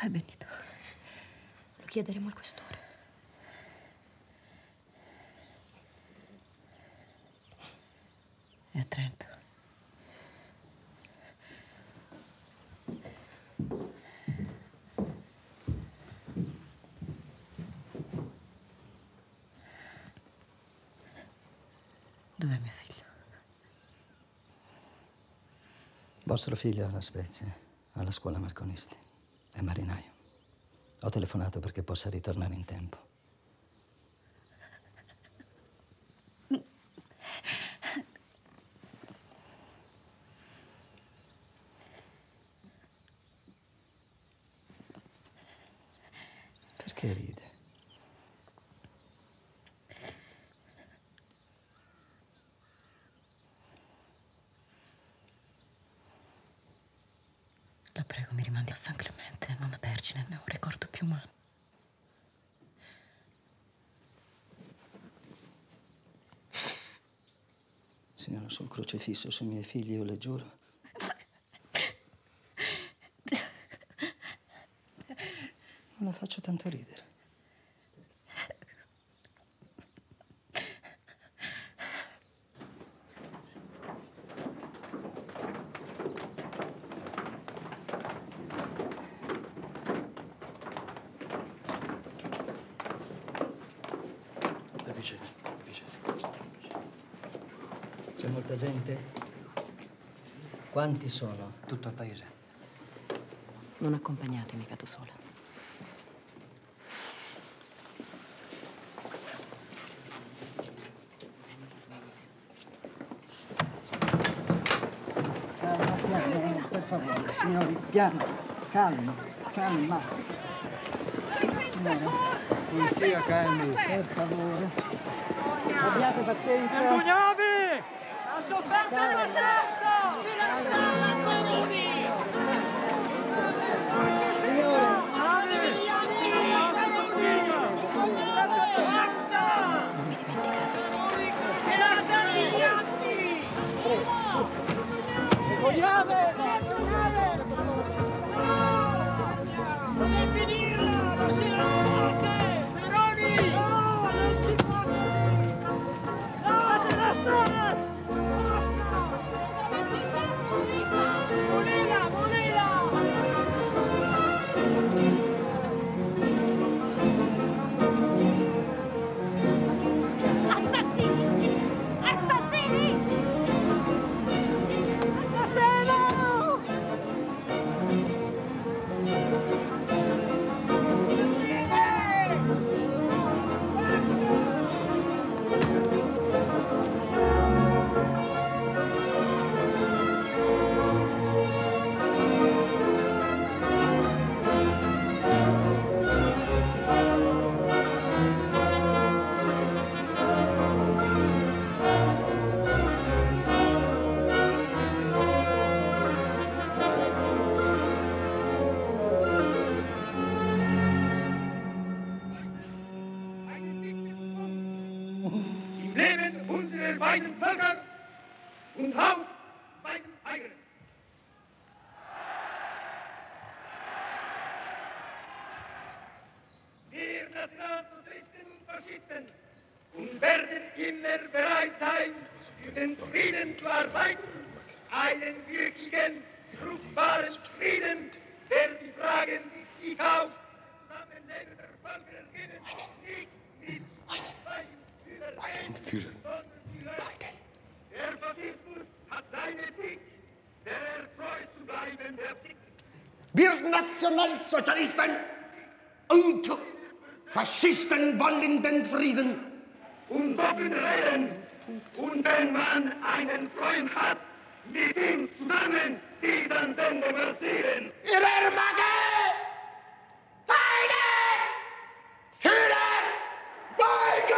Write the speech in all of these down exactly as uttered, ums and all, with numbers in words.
È Benito. Lo chiederemo al questore. È a Trento. Dov'è mio figlio? Vostro figlio è alla Spezia, alla scuola Marconisti. È marinaio. Ho telefonato perché possa ritornare in tempo. Perché ride? La prego, mi rimandi a San Clemente, non a Vergine, ne ho un ricordo più umano. Signora, sul crocifisso sui miei figli, io le giuro. Non la faccio tanto ridere. Da piacere, da piacere. C'è molta gente? Quanti sono? Tutto al paese. Non accompagnatemi, vado sola. Calma, piano, per favore, signori, piano, calma, calma. Signora, Polizia, calmi. per favore. Abbiate pazienza. Vergognavi! La sofferta dello Stato! Ce la sta, comuni! Signore, Non mi dimenticate. Ce la stanno gli atti! Vergognate! Non finirla! Non si raccontate! Baroni! No, non si può! No, se la strada! Volila, volila! Assassini! Assassini! Castello! Im Leben unserer beiden Völker und Haus beiden eigenen. Wir Nationalsozialisten und Faschisten und werden immer bereit sein, für den Frieden zu arbeiten, einen wirklichen, fruchtbaren Frieden, der die Fragen, die sich auf das Zusammenleben der Völker ergeben, nicht mit Zweien Beiden Führern. Beiden. Der Faschismus hat seine Sicht, der erfreut zu bleiben, der Sicht. Wir Nationalsozialisten und Faschisten wollen den Frieden. Und offen reden. Und wenn man einen Freund hat, mit ihm zusammen diesen Sender versieren. Ihrer Macke! Beiden Führer! Beiden!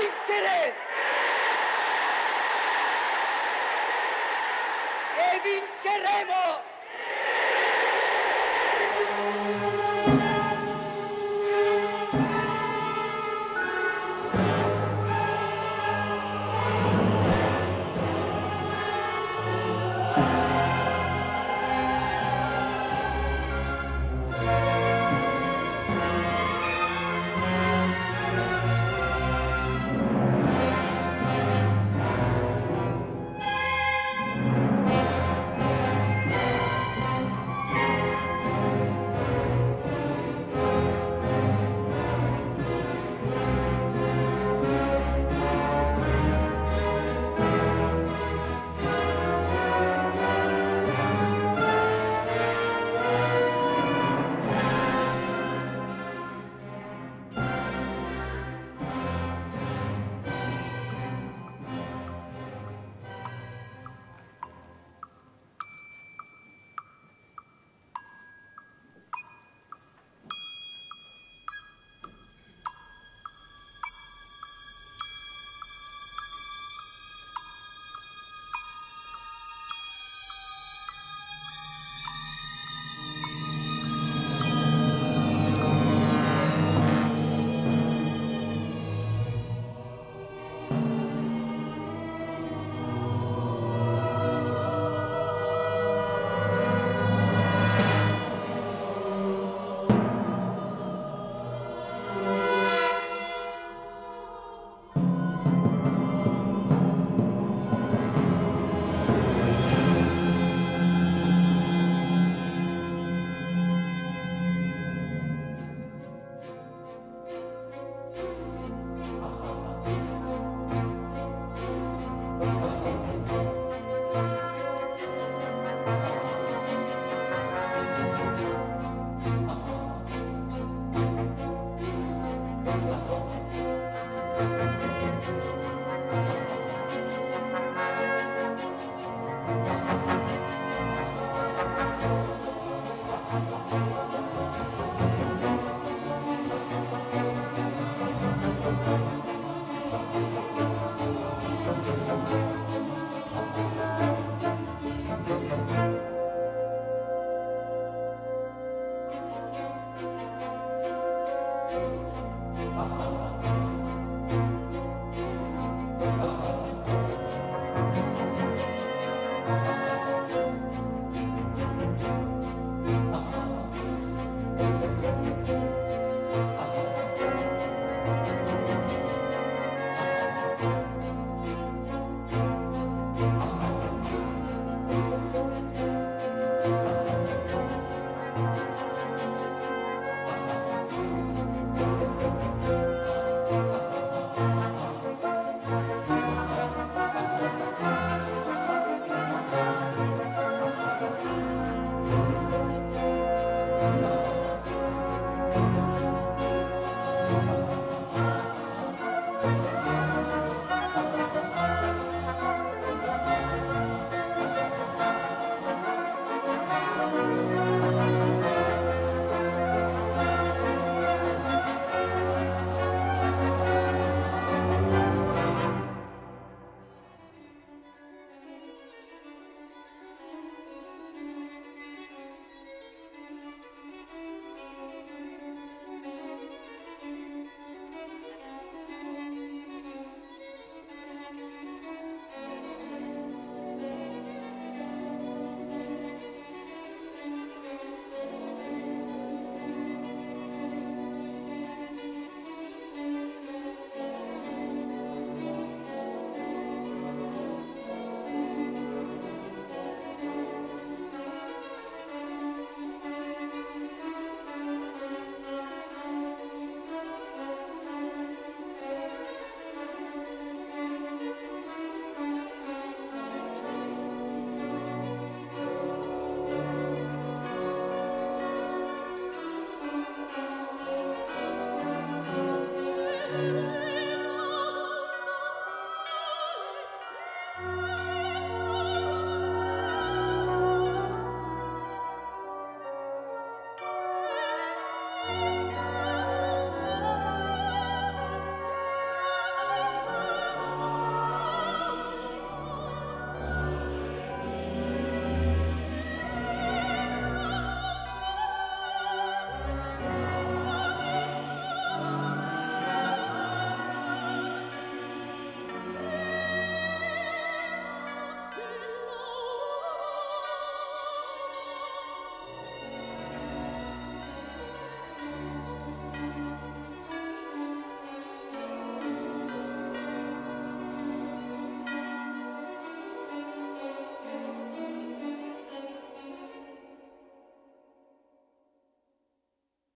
vincere! E vinceremo!